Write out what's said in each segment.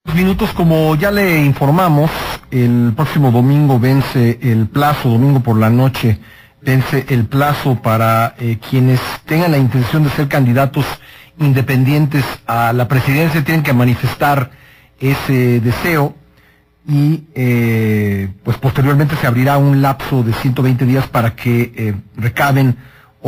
Minutos, como ya le informamos, el próximo domingo vence el plazo, domingo por la noche, vence el plazo para quienes tengan la intención de ser candidatos independientes a la presidencia. Tienen que manifestar ese deseo y pues posteriormente se abrirá un lapso de 120 días para que recaben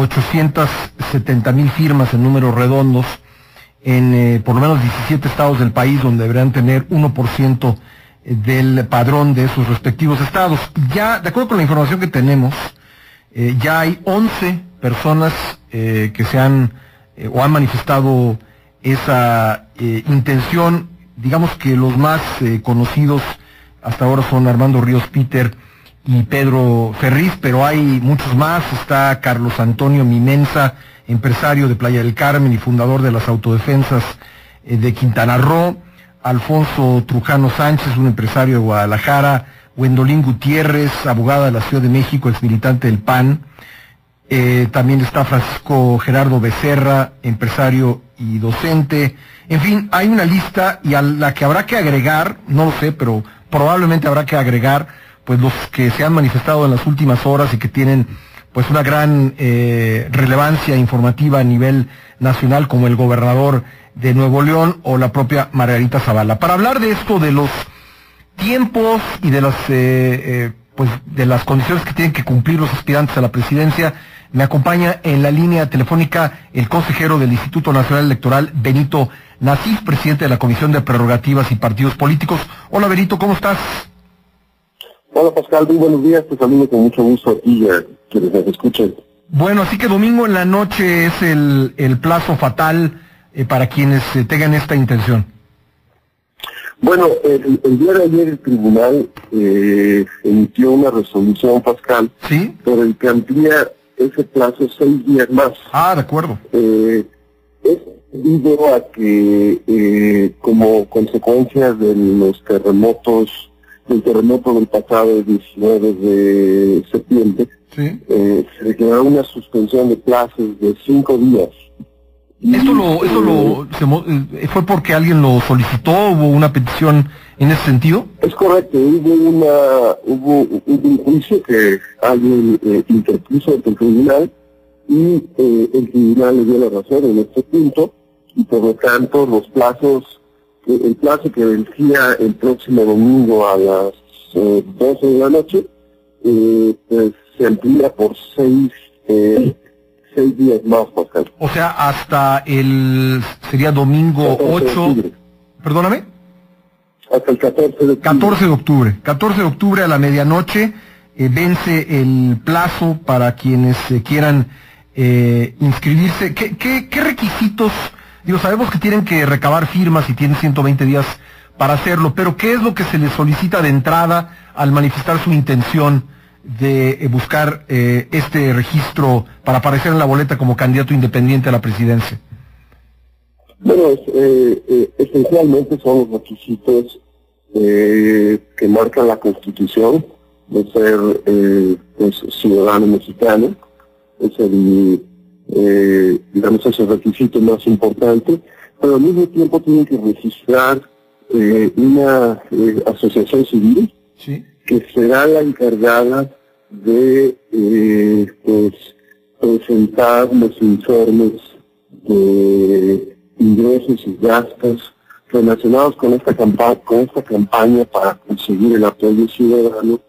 870,000 firmas en números redondos en por lo menos 17 estados del país, donde deberán tener 1% del padrón de sus respectivos estados. Ya, de acuerdo con la información que tenemos, ya hay 11 personas que se han o han manifestado esa intención. Digamos que los más conocidos hasta ahora son Armando Ríos Peter y Pedro Ferriz, pero hay muchos más. Está Carlos Antonio Mimenza, empresario de Playa del Carmen y fundador de las autodefensas de Quintana Roo; Alfonso Trujano Sánchez, un empresario de Guadalajara; Gwendolyn Gutiérrez, abogada de la Ciudad de México, exmilitante del PAN; también está Francisco Gerardo Becerra, empresario y docente. En fin, hay una lista y a la que habrá que agregar, no lo sé, pero probablemente habrá que agregar pues los que se han manifestado en las últimas horas y que tienen pues una gran relevancia informativa a nivel nacional, como el gobernador de Nuevo León o la propia Margarita Zavala. Para hablar de esto, de los tiempos y de las pues de las condiciones que tienen que cumplir los aspirantes a la presidencia, me acompaña en la línea telefónica el consejero del Instituto Nacional Electoral, Benito Nasif, presidente de la Comisión de Prerrogativas y Partidos Políticos. Hola, Benito, ¿cómo estás? Hola, Pascal, muy buenos días, te saludo con mucho gusto aquí a quienes nos escuchen. Bueno, así que domingo en la noche es el plazo fatal para quienes tengan esta intención. Bueno, el día de ayer el tribunal emitió una resolución, Pascal, ¿Sí? por el que amplía ese plazo 6 días más. Ah, de acuerdo. Es debido a que como consecuencia de los terremotos, del terremoto del pasado 19 de septiembre, ¿Sí? se declaró una suspensión de plazos de 5 días. ¿Fue porque alguien lo solicitó? ¿Hubo una petición en ese sentido? Es correcto, hubo un juicio que alguien interpuso ante el tribunal y el tribunal le dio la razón en este punto, y por lo tanto los plazos, el plazo que vencía el próximo domingo a las 12 de la noche, pues se amplía por 6 días más, Pascal. O sea, hasta sería domingo 8, perdóname. Hasta el 14 de octubre. 14 de octubre a la medianoche vence el plazo para quienes quieran inscribirse. ¿Qué requisitos? Digo, sabemos que tienen que recabar firmas y tienen 120 días para hacerlo, pero ¿qué es lo que se les solicita de entrada al manifestar su intención de buscar este registro para aparecer en la boleta como candidato independiente a la presidencia? Bueno, esencialmente son los requisitos que marca la Constitución de ser pues, ciudadano mexicano. Es digamos, ese requisito más importante, pero al mismo tiempo tienen que registrar una asociación civil, ¿sí?, que será la encargada de pues, presentar los informes de ingresos y gastos relacionados con esta campaña para conseguir el apoyo ciudadano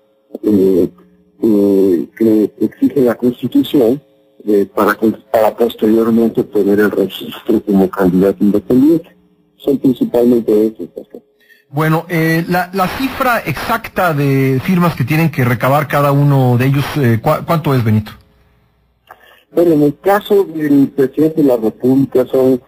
que exige la Constitución para posteriormente obtener el registro como candidato independiente. Son principalmente estos. Bueno, la cifra exacta de firmas que tienen que recabar cada uno de ellos, ¿cuánto es, Benito? Bueno, en el caso del presidente de la República son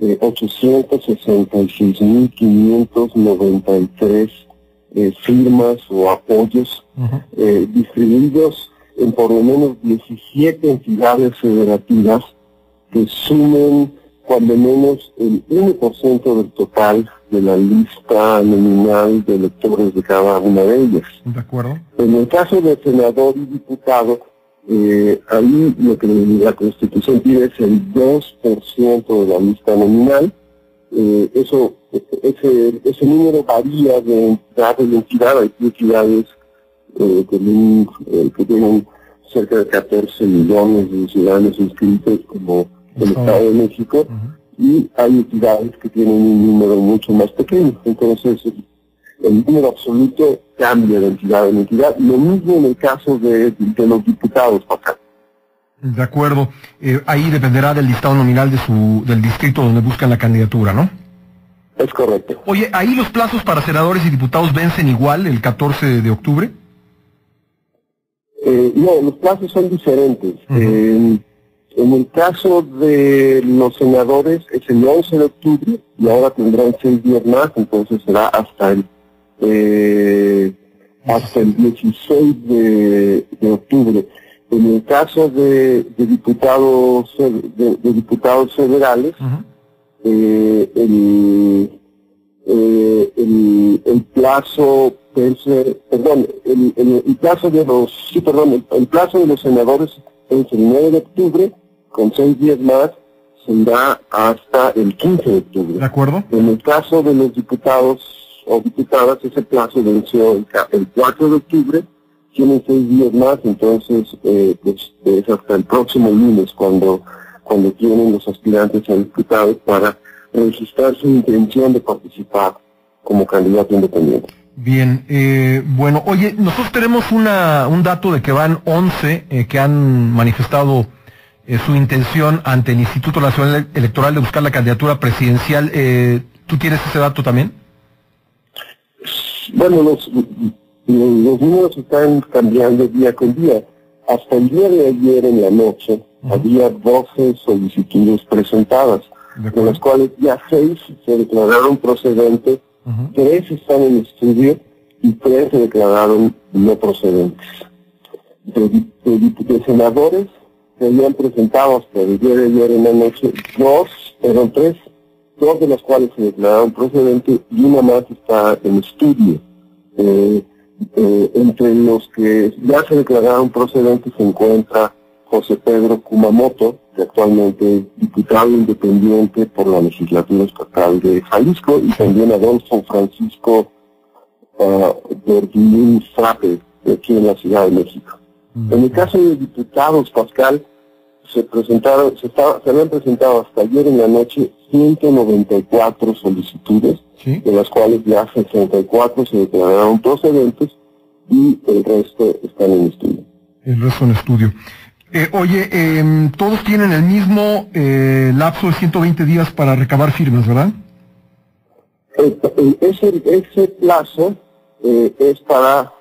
866.593 firmas o apoyos distribuidos en por lo menos 17 entidades federativas que sumen cuando menos el 1% del total de la lista nominal de electores de cada una de ellas. De acuerdo. En el caso de senador y diputado, ahí lo que la Constitución pide es el 2% de la lista nominal, ese número varía de entidad en entidad. Hay entidades que tienen cerca de 14 millones de ciudadanos inscritos, como el Estado de México, y hay entidades que tienen un número mucho más pequeño. Entonces, el número absoluto cambia de entidad en entidad. Lo mismo en el caso de los diputados, acá. De acuerdo. Ahí dependerá del listado nominal del distrito donde buscan la candidatura, ¿no? Es correcto. Oye, ¿ahí los plazos para senadores y diputados vencen igual el 14 de octubre? No, los plazos son diferentes. En el caso de los senadores es el 11 de octubre y ahora tendrán 6 días más, entonces será hasta el 16 de octubre. En el caso de diputados federales, el plazo el plazo de los senadores es el 9 de octubre, con 6 días más será hasta el 15 de octubre. ¿De acuerdo? En el caso de los diputados o diputadas, ese plazo venció el 4 de octubre, tienen 6 días más, entonces es hasta el próximo lunes cuando tienen los aspirantes a diputados para registrar su intención de participar como candidato independiente. Bien, bueno, oye, nosotros tenemos un dato de que van 11 que han manifestado su intención ante el Instituto Nacional Electoral de buscar la candidatura presidencial. ¿Tú tienes ese dato también? Bueno, los números están cambiando día con día. Hasta el día de ayer en la noche había 12 solicitudes presentadas, de las cuales ya 6 se declararon procedentes, 3 están en estudio y 3 se declararon no procedentes. De senadores se habían presentado hasta el día de ayer en la noche 3, 2 de las cuales se declararon procedentes y una más está en estudio. Entre los que ya se declararon procedentes se encuentra José Pedro Kumamoto, que actualmente es diputado independiente por la legislatura estatal de Jalisco, y también Adolfo Francisco Berguilín Frape, aquí en la Ciudad de México. En el caso de diputados, Pascal, se habían presentado hasta ayer en la noche 194 solicitudes, ¿sí?, de las cuales ya 64 se declararon procedentes y el resto están en estudio. El resto en estudio. Oye, todos tienen el mismo lapso de 120 días para recabar firmas, ¿verdad? Ese plazo es para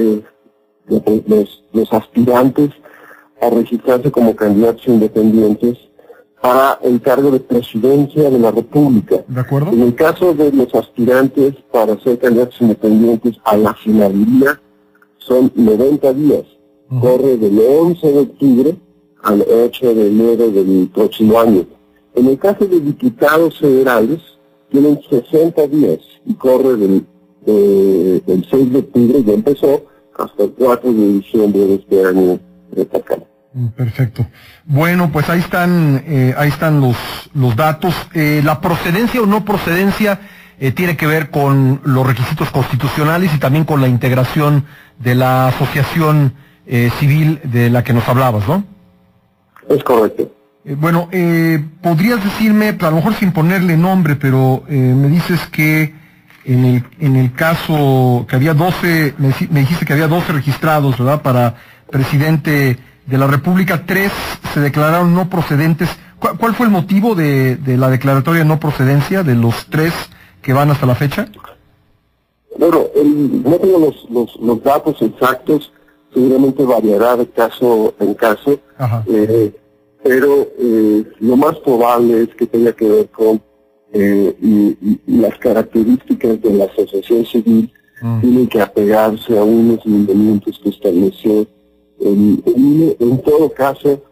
los aspirantes a registrarse como candidatos independientes para el cargo de presidencia de la República. ¿De acuerdo? En el caso de los aspirantes para ser candidatos independientes a la senaduría, son 90 días. Corre del 11 de octubre al 8 de enero del próximo año. En el caso de diputados federales, tienen 60 días y corre del 6 de octubre, ya empezó, hasta el 4 de diciembre de este año de Tacana. Perfecto. Bueno, pues ahí están los datos. La procedencia o no procedencia tiene que ver con los requisitos constitucionales y también con la integración de la asociación civil de la que nos hablabas, ¿no? Es correcto. Bueno, podrías decirme, a lo mejor sin ponerle nombre, pero me dices que en el caso que había 12, me dijiste que había 12 registrados, ¿verdad?, para presidente de la República, 3 se declararon no procedentes. ¿Cuál fue el motivo de la declaratoria de no procedencia de los 3 que van hasta la fecha? Bueno, no tengo los datos exactos, seguramente variará de caso en caso, pero lo más probable es que tenga que ver con las características de la asociación civil. Tienen que apegarse a unos lineamientos que estableció en todo caso.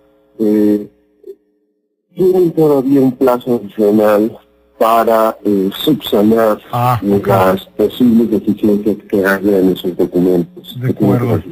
Tienen todavía un plazo adicional para subsanar las posibles deficiencias que haya en esos documentos. De acuerdo.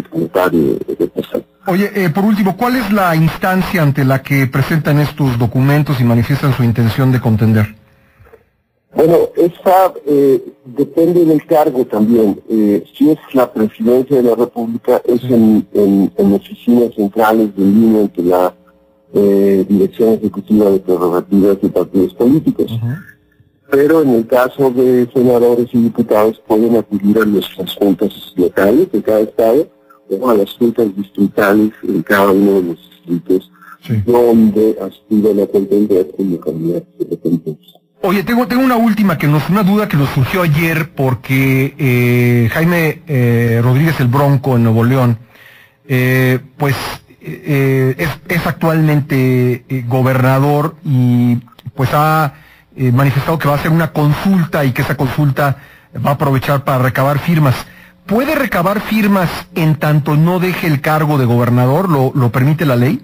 Oye, por último, ¿cuál es la instancia ante la que presentan estos documentos y manifiestan su intención de contender? Bueno, esa depende del cargo también. Si es la presidencia de la República, es en oficinas centrales de línea entre la Dirección Ejecutiva de Prerrogativas y Partidos Políticos. Pero en el caso de senadores y diputados pueden acudir a nuestras juntas locales de cada estado o a las juntas distritales en cada uno de los distritos donde aspiran a contender como candidatos independientes. Oye, tengo una última una duda que nos surgió ayer porque Jaime Rodríguez el Bronco en Nuevo León, es actualmente gobernador y pues ha manifestado que va a hacer una consulta y que esa consulta va a aprovechar para recabar firmas. ¿Puede recabar firmas en tanto no deje el cargo de gobernador? ¿Lo permite la ley?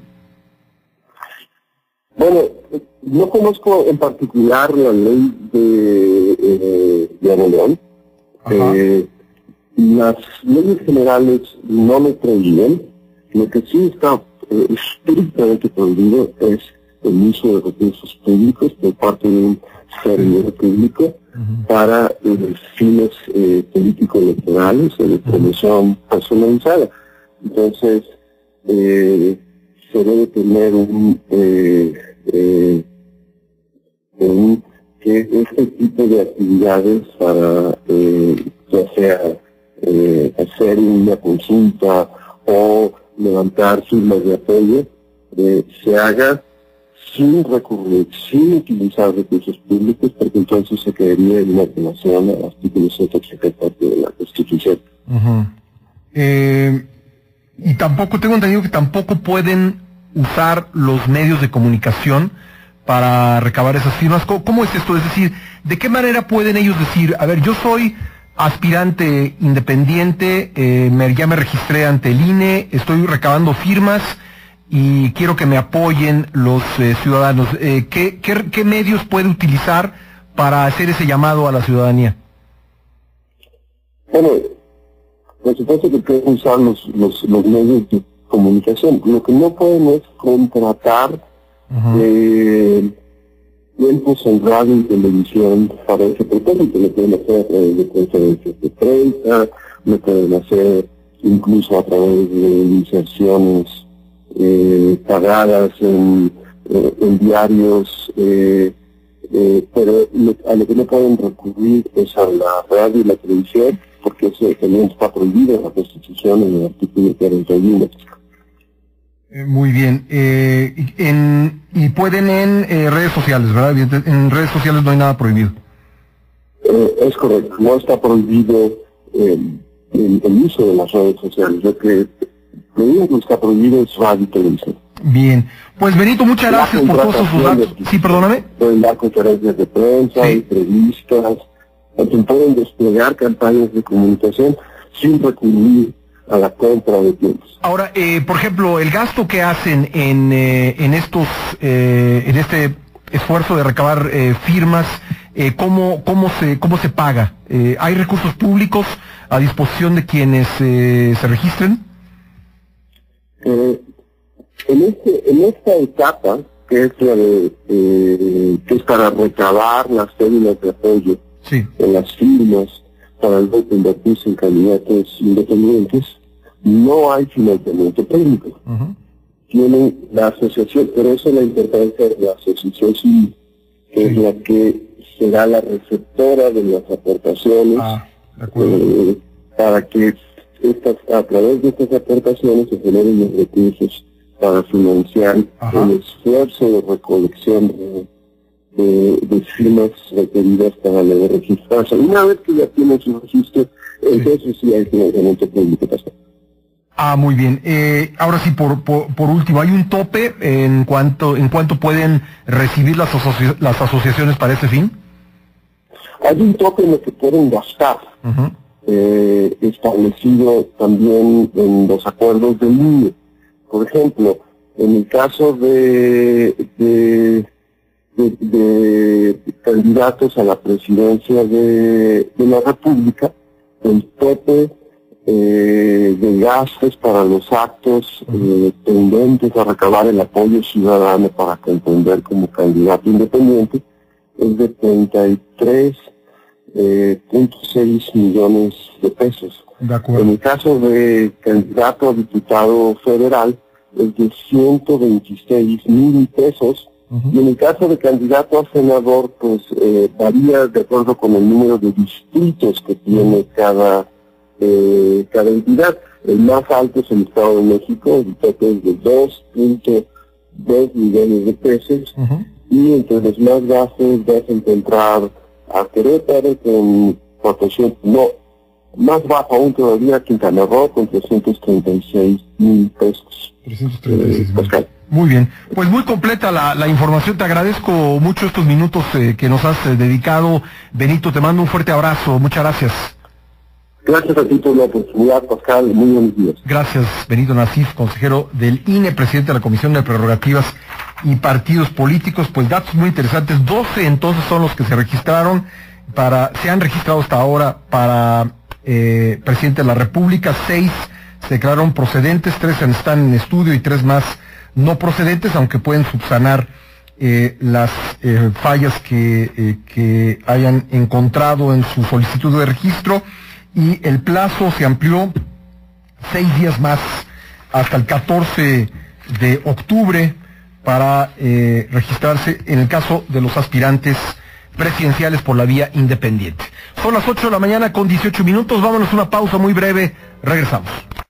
Bueno, no conozco en particular la ley de Nuevo León. Las leyes generales no me prohíben. Lo que sí está estrictamente prohibido es el uso de recursos públicos por parte de un servidor público para fines político-electorales o de promoción personalizada. Entonces, se debe tener que este tipo de actividades para ya sea hacer una consulta o levantar firmas de apoyo se haga sin recurrir, sin utilizar recursos públicos, porque entonces se caería en una violación al artículo 184 de la Constitución. Y tampoco, tengo entendido que tampoco pueden usar los medios de comunicación para recabar esas firmas. ¿Cómo es esto? Es decir, ¿de qué manera pueden ellos decir, a ver, yo soy aspirante independiente, ya me registré ante el INE, estoy recabando firmas y quiero que me apoyen los ciudadanos? ¿Qué medios puede utilizar para hacer ese llamado a la ciudadanía? Bueno, por supuesto que pueden usar los medios de comunicación. Lo que no pueden es contratar tiempos en radio y televisión para ese propósito. Lo pueden hacer a través de conferencias de prensa, lo pueden hacer incluso a través de inserciones pagadas en diarios, pero a lo que no pueden recurrir es a la radio y la televisión, porque eso también está prohibido en la Constitución en el artículo 41. Muy bien. Y pueden en redes sociales, ¿verdad? En redes sociales no hay nada prohibido. Es correcto, no está prohibido el uso de las redes sociales. Lo único que está prohibido es radio y televisión. Bien. Pues Benito, muchas gracias por todos sus datos. Sí, perdóname. Pueden dar conferencias de prensa, entrevistas, pueden desplegar campañas de comunicación sin recurrir a la compra de tiempos. Ahora, por ejemplo, el gasto que hacen en este esfuerzo de recabar firmas, ¿cómo se paga? ¿Hay recursos públicos a disposición de quienes se registren? En esta etapa, que es la que es para recabar las cédulas de apoyo en las firmas para el voto convertirse en candidatos independientes, no hay financiamiento público. Tienen la asociación, por eso la importancia de la asociación civil, que es la que será la receptora de las aportaciones, para que a través de estas aportaciones se generen los recursos para financiar el esfuerzo de recolección de firmas requeridas para luego registrarse. Una vez que ya tienen su registro, entonces sí hay financiamiento público. Muy bien. Ahora sí, por último, ¿hay un tope en cuánto pueden recibir las asociaciones para ese fin? Hay un tope en lo que pueden gastar, establecido también en los acuerdos del INE. Por ejemplo, en el caso de candidatos a la presidencia de la República, el tope de gastos para los actos tendentes a recabar el apoyo ciudadano para contender como candidato independiente es de 33.6 millones de pesos. De acuerdo. En el caso de candidato a diputado federal es de 126,000 pesos. Y en el caso de candidato a senador, pues varía de acuerdo con el número de distritos que tiene cada entidad. El más alto es el Estado de México, el tope es de 2.2 millones de pesos. Y entre los más bajos vas a encontrar a Querétaro con 400, más bajo aún todavía Quintana Roo con 336,000 pesos. 336,000. Muy bien, pues muy completa la información, te agradezco mucho estos minutos que nos has dedicado. Benito, te mando un fuerte abrazo, muchas gracias. Gracias a ti por la oportunidad, Pascal, muy buenos días. Gracias, Benito Nasif, consejero del INE, presidente de la Comisión de Prerrogativas y Partidos Políticos. Pues datos muy interesantes, 12 entonces son los que se registraron, se han registrado hasta ahora para presidente de la República, 6 se declararon procedentes, 3 están en estudio y 3 más no procedentes, aunque pueden subsanar las fallas que hayan encontrado en su solicitud de registro, y el plazo se amplió 6 días más hasta el 14 de octubre para registrarse en el caso de los aspirantes presidenciales por la vía independiente. Son las 8 de la mañana con 18 minutos, vámonos a una pausa muy breve, regresamos.